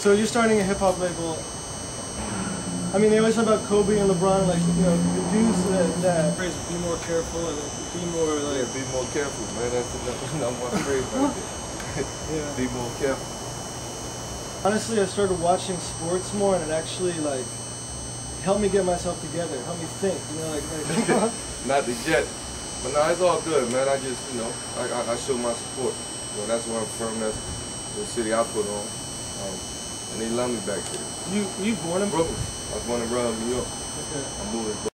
So you're starting a hip hop label. I mean, they always talk about Kobe and LeBron, like, you know, the dudes that phrase, be more careful and be more like. Yeah, be more careful, man. That's the number one phrase right there. Yeah. Be more careful. Honestly, I started watching sports more, and it actually like helped me get myself together, helped me think. You know, like Not the jet, but no, it's all good, man. I just, you know, I show my support. You know, that's where I'm from. That's the city I put on, and they love me back here. You born in Brooklyn. I was born in New York. Okay. I moved.